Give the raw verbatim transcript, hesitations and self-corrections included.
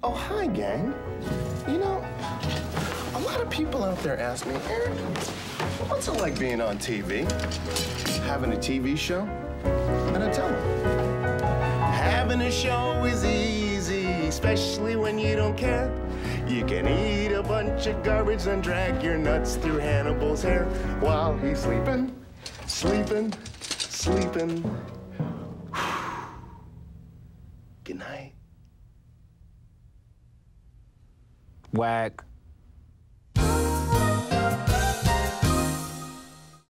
Oh, hi, gang. You know, a lot of people out there ask me, Eric, what's it like being on T V? Having a T V show? And I tell them, having a show is easy, especially when you don't care. You can eat a bunch of garbage and drag your nuts through Hannibal's hair while he's sleeping, sleeping, sleeping. Good night. Whack.